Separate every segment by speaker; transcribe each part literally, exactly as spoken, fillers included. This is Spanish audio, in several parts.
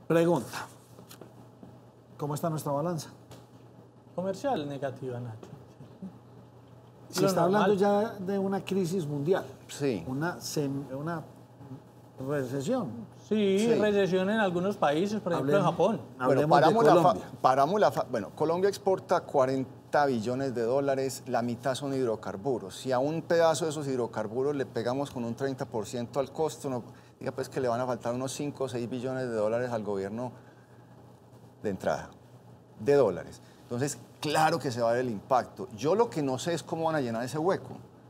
Speaker 1: Pregunta. ¿Cómo está nuestra balanza?
Speaker 2: Comercial negativa, Nacho.
Speaker 1: Se
Speaker 2: Lo
Speaker 1: está
Speaker 2: normal.
Speaker 1: hablando ya de una crisis mundial.
Speaker 3: Sí.
Speaker 1: Una, sem- una recesión.
Speaker 2: Sí,
Speaker 3: Sí.
Speaker 2: recesión en algunos países, por ejemplo
Speaker 1: Hablemos-
Speaker 2: en Japón.
Speaker 3: Bueno,
Speaker 1: Hablemos de
Speaker 3: paramos la, fa-
Speaker 1: Colombia.
Speaker 3: paramos la fa- bueno, Colombia exporta cuarenta billones de dólares, la mitad son hidrocarburos. Si a un pedazo de esos hidrocarburos le pegamos con un treinta por ciento al costo, no, diga pues que le van a faltar unos cinco o seis billones de dólares al gobierno de entrada, de dólares. Entonces, claro que se va a ver el impacto. Yo lo que no sé es cómo van a llenar ese hueco.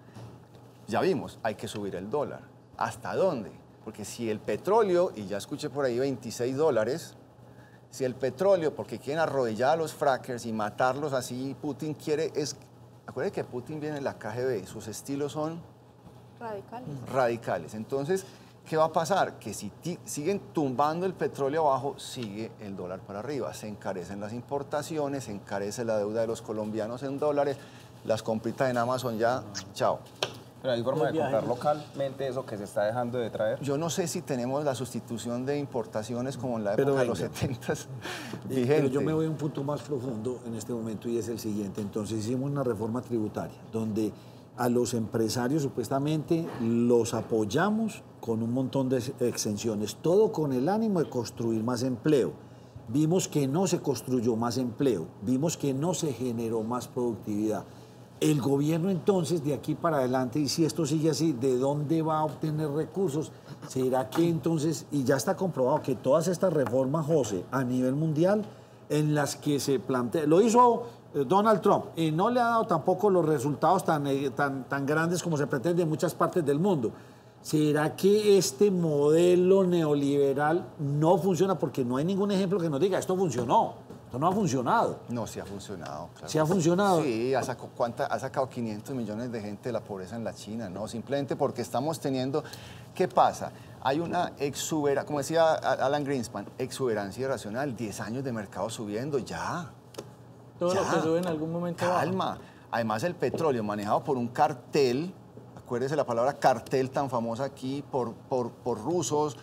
Speaker 3: Ya vimos, hay que subir el dólar. ¿Hasta dónde? Porque si el petróleo, y ya escuché por ahí veintiséis dólares, si el petróleo, porque quieren arrodillar a los frackers y matarlos así, Putin quiere, es, acuérdense que Putin viene de la K G B, sus estilos son
Speaker 4: Radicales.
Speaker 3: radicales. Entonces, ¿qué va a pasar? Que si ti- siguen tumbando el petróleo abajo, sigue el dólar para arriba. Se encarecen las importaciones, se encarece la deuda de los colombianos en dólares, las compritas en Amazon ya, chao.
Speaker 5: Pero hay forma
Speaker 2: Los
Speaker 5: de comprar
Speaker 2: viajes.
Speaker 5: localmente eso que se está dejando de traer.
Speaker 3: Yo no sé si tenemos la sustitución de importaciones como en la
Speaker 1: Pero
Speaker 3: época de los
Speaker 1: venga.
Speaker 3: setentas
Speaker 1: Eh,
Speaker 3: vigente.
Speaker 1: Pero yo me voy a un punto más profundo en este momento y es el siguiente. Entonces hicimos una reforma tributaria donde a los empresarios supuestamente los apoyamos con un montón de exenciones, todo con el ánimo de construir más empleo. Vimos que no se construyó más empleo, vimos que no se generó más productividad. El gobierno entonces, de aquí para adelante, y si esto sigue así, ¿de dónde va a obtener recursos? ¿Será que entonces, y ya está comprobado que todas estas reformas, José, a nivel mundial, en las que se plantea, lo hizo eh, Donald Trump, y no le ha dado tampoco los resultados tan, eh, tan, tan grandes como se pretende en muchas partes del mundo. ¿Será que este modelo neoliberal no funciona? Porque no hay ningún ejemplo que nos diga, esto funcionó, esto no ha funcionado.
Speaker 3: No, sí ha funcionado. Claro.
Speaker 1: ¿Sí ha funcionado?
Speaker 3: Sí, ha, saco- ¿cuánta- ha sacado quinientos millones de gente de la pobreza en la China, ¿no? Simplemente porque estamos teniendo... ¿Qué pasa? Hay una exuberancia, como decía Alan Greenspan, exuberancia irracional, diez años de mercado subiendo, ya.
Speaker 2: Todo
Speaker 3: ya.
Speaker 2: lo que sube en algún momento baja.
Speaker 3: Calma. Además, el petróleo manejado por un cartel, acuérdese la palabra cartel tan famosa aquí, por, por, por rusos,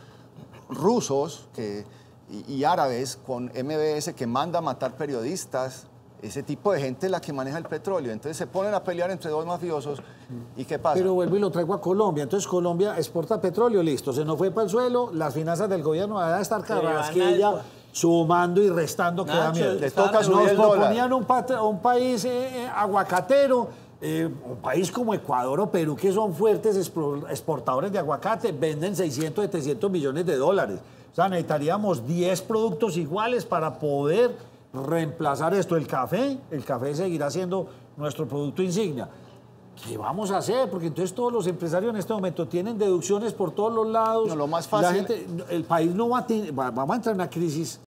Speaker 3: rusos que, y, y árabes con M B S que manda a matar periodistas. Ese tipo de gente es la que maneja el petróleo. Entonces se ponen a pelear entre dos mafiosos. ¿Y qué pasa?
Speaker 1: Pero vuelvo y lo traigo a Colombia. Entonces Colombia exporta petróleo, listo. Se nos fue para el suelo, las finanzas del gobierno van a estar carrasquilla,
Speaker 2: Nacho.
Speaker 1: sumando y restando, que da
Speaker 2: Nacho,
Speaker 1: miedo.
Speaker 2: le
Speaker 3: toca
Speaker 1: Nos
Speaker 3: subir el dólar.
Speaker 1: proponían un, pat- un país eh, eh, aguacatero, eh, un país como Ecuador o Perú, que son fuertes expro- exportadores de aguacate, venden seiscientos, setecientos millones de dólares. O sea, necesitaríamos diez productos iguales para poder reemplazar esto. El café, el café seguirá siendo nuestro producto insignia. ¿Qué vamos a hacer? Porque entonces todos los empresarios en este momento tienen deducciones por todos los lados.
Speaker 3: No, lo más
Speaker 1: La
Speaker 3: fácil-
Speaker 1: gente, el país no va a, tener- va- vamos a entrar en una crisis